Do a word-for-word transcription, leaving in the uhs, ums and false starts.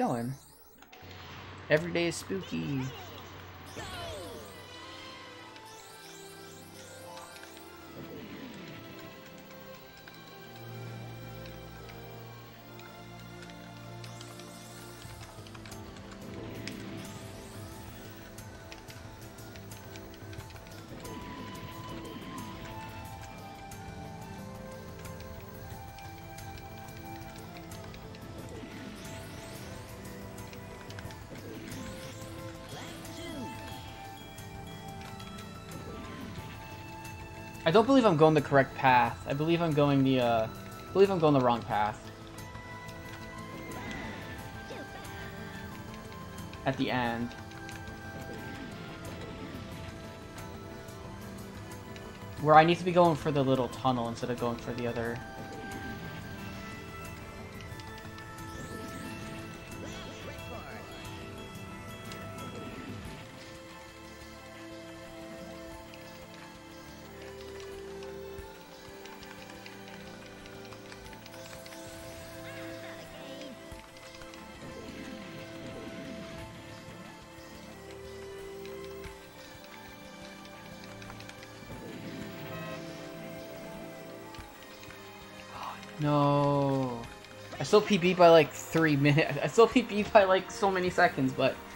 going. Every day is spooky. I don't believe I'm going the correct path. I believe I'm going the, uh... I believe I'm going the wrong path. At the end. Where I need to be going for the little tunnel instead of going for the other... No. I still P B by like three minutes. I still P B by like so many seconds, but